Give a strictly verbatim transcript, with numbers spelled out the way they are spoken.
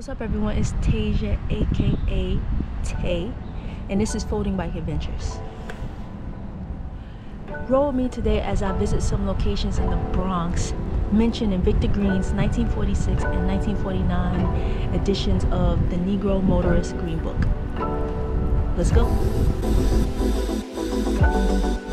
What's up everyone, it's Tasia aka Tay, and this is Folding Bike Adventures. Roll with me today as I visit some locations in the Bronx mentioned in Victor Green's nineteen forty-six and nineteen forty-nine editions of the Negro Motorist Green Book. Let's go.